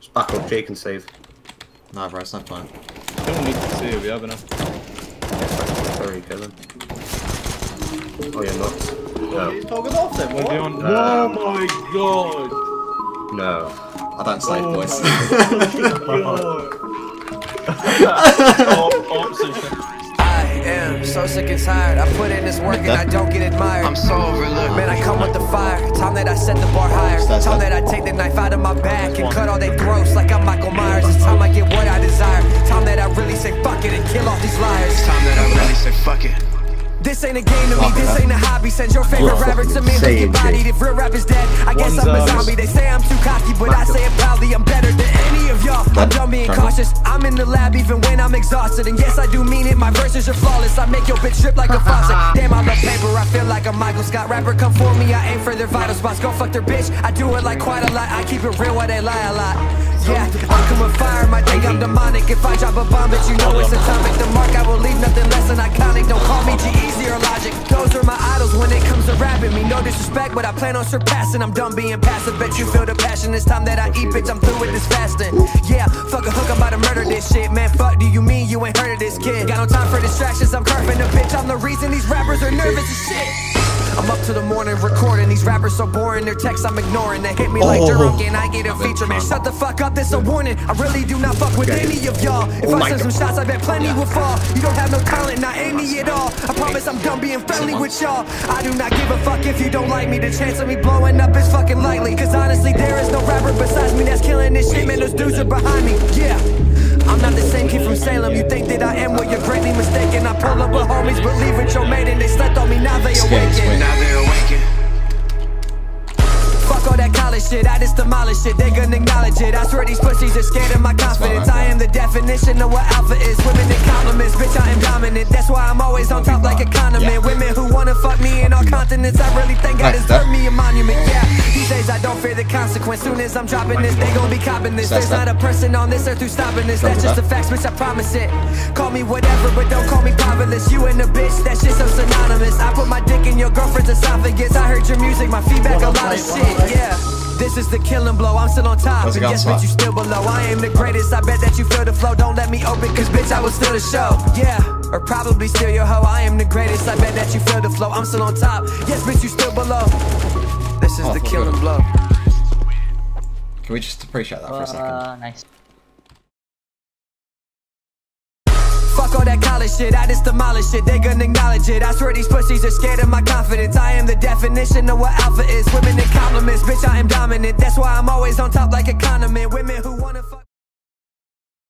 Just back up, Jake can save. Nah, bro, it's no point. Don't need to save, yeah, but no. Sorry, kill him. Oh, you're not. No. He's talking off then, what? No. Oh my god! No. I don't save, boys. I am so sick and tired. I put in this work and I don't get admired. I'm so overlooked. Man, I come with the fire. Time that I set the bar higher. Time that I take the knife out of my back and cut all their throats like I'm Michael Myers. It's time I get what I desire. Time that I really say fuck it and kill all these liars. Time that I really say fuck it. This ain't a game to me, this ain't a hobby. Send your favorite rapper to me and get bodied. If real rap is dead, I guess I'm a zombie. They say I'm too cocky, but I say it proudly. I'm better than any of y'all. I'm done being cautious. I'm in the lab even when I'm exhausted. And yes, I do mean it, my verses are flawless. I make your bitch trip like a faucet. Damn, I love paper, I feel like a Michael Scott rapper. Come for me, I aim for their vital spots. Go fuck their bitch, I do it like quite a lot. I keep it real while they lie a lot. Yeah, I come with fire, my think I'm demonic. If I drop a bomb, but you know it's atomic. The mark, I will leave nothing less than iconic. Don't call me G-Eazy or Logic. Those are my idols when it comes to rapping me. No disrespect, but I plan on surpassing. I'm done being passive, bet you feel the passion. It's time that I eat, bitch, I'm through with this fasting. Yeah, fuck a hook, I'm about to murder this shit. Man, fuck, do you mean you ain't heard of this kid? Got no time for distractions, I'm curving a bitch. I'm the reason these rappers are nervous as shit. I'm up to the morning recording. These rappers so boring, their texts I'm ignoring. They hit me like drunk and I get a feature. Man, shut the fuck up, this a warning. I really do not fuck with any of y'all. If I send some shots, I bet plenty will fall. You don't have no talent, not any at all. I promise I'm done being friendly with y'all. I do not give a fuck if you don't like me. The chance of me blowing up is fucking likely. Cause honestly, there is no rapper besides me that's killing this shit. Man, those dudes are behind me, yeah. I'm not the same kid from Salem. You think that I am, well, you're greatly mistaken. I pull up with homies, believe it, your maiden. They slept on me, now they awaken. Now they're awakened. Fuck all that college shit, I just demolish it. They gonna acknowledge it. I swear these pussies are scared of my confidence. I am the definition of what alpha is. Women in compliments, bitch, I am dominant. That's why I'm always on top like a condiment. Women who wanna fuck me in all continents. I really think I deserve me a monument, yeah. These days I don't fear the consequence. Soon as I'm dropping this, they gon' be copping this. There's not a person on this earth who's stopping this. That's just the facts, bitch, I promise it. Call me whatever, but don't call me powerless. You and a bitch, that shit's so synonymous. I put my dick in your girlfriend's esophagus. I heard your music, my feedback, a lot of shit, yeah. This is the killing blow, I'm still on top. And yes, bitch, you still below. I am the greatest, I bet that you feel the flow. Don't let me open, cause bitch, I will steal the show. Yeah, or probably steal your hoe. I am the greatest, I bet that you feel the flow. I'm still on top, yes, bitch, you still below. This is the killing blow. Can we just appreciate that for a second? Nice. Fuck all that college shit, I just demolish it. They gonna acknowledge it. I swear these pussies are scared of my confidence. I am the definition of what alpha is. Women in compliments, bitch, I am dominant. That's why I'm always on top like a condiment. Women who